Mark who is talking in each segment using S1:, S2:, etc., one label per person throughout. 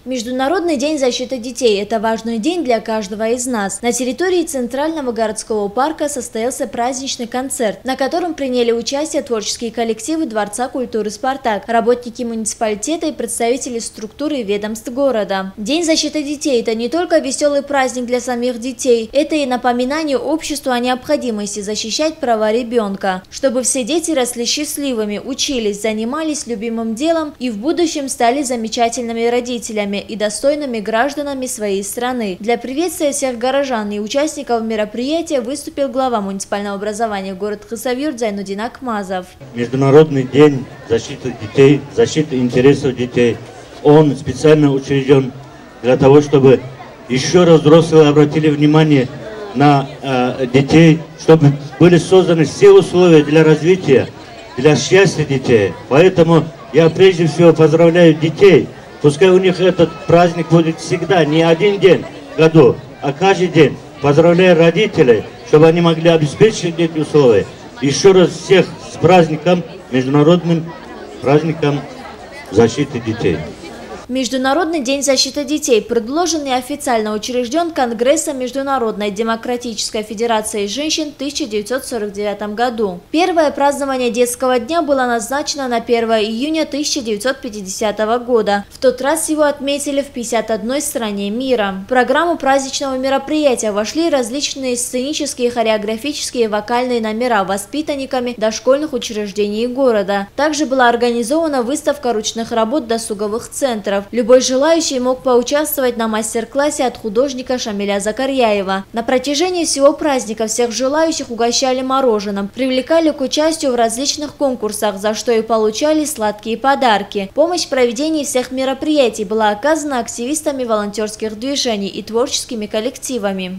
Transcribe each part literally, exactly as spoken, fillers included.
S1: Международный день защиты детей – это важный день для каждого из нас. На территории Центрального городского парка состоялся праздничный концерт, на котором приняли участие творческие коллективы Дворца культуры «Спартак», работники муниципалитета и представители структуры и ведомств города. День защиты детей – это не только веселый праздник для самих детей, это и напоминание обществу о необходимости защищать права ребенка, чтобы все дети росли счастливыми, учились, занимались любимым делом и в будущем стали замечательными родителями и достойными гражданами своей страны. Для приветствия всех горожан и участников мероприятия выступил глава муниципального образования города Хасавюрт Зайнудин Акмазов.
S2: Международный день защиты детей, защиты интересов детей, он специально учрежден для того, чтобы еще раз взрослые обратили внимание на э, детей, чтобы были созданы все условия для развития, для счастья детей. Поэтому я прежде всего поздравляю детей. Пускай у них этот праздник будет всегда, не один день в году, а каждый день. Поздравляю родителей, чтобы они могли обеспечить эти условия. Еще раз всех с праздником, международным праздником защиты детей.
S1: Международный день защиты детей предложен и официально учрежден Конгрессом Международной демократической федерации женщин в тысяча девятьсот сорок девятом году. Первое празднование детского дня было назначено на первое июня тысяча девятьсот пятидесятого года. В тот раз его отметили в пятидесяти одной стране мира. В программу праздничного мероприятия вошли различные сценические, хореографические и вокальные номера воспитанниками дошкольных учреждений города. Также была организована выставка ручных работ досуговых центров. Любой желающий мог поучаствовать на мастер-классе от художника Шамиля Закарьяева. На протяжении всего праздника всех желающих угощали мороженым, привлекали к участию в различных конкурсах, за что и получали сладкие подарки. Помощь в проведении всех мероприятий была оказана активистами волонтерских движений и творческими коллективами.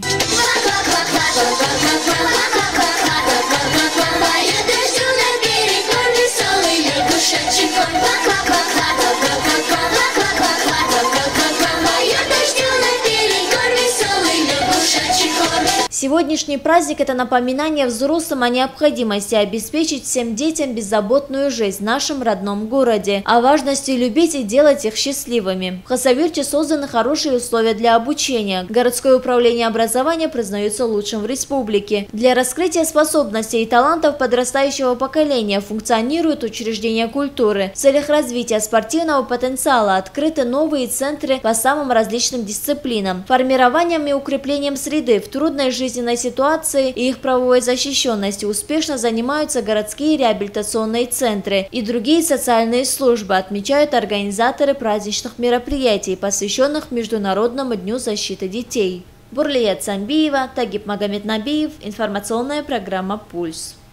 S1: Сегодняшний праздник – это напоминание взрослым о необходимости обеспечить всем детям беззаботную жизнь в нашем родном городе, о важности любить и делать их счастливыми. В Хасавюрте созданы хорошие условия для обучения. Городское управление образования признается лучшим в республике. Для раскрытия способностей и талантов подрастающего поколения функционируют учреждения культуры. В целях развития спортивного потенциала открыты новые центры по самым различным дисциплинам. Формированием и укреплением среды в трудной жизни жизненной ситуации и их правовой защищенности успешно занимаются городские реабилитационные центры и другие социальные службы, отмечают организаторы праздничных мероприятий, посвященных Международному дню защиты детей. Бурлият Самбиева, Тагиб Магомеднабиев, информационная программа «Пульс».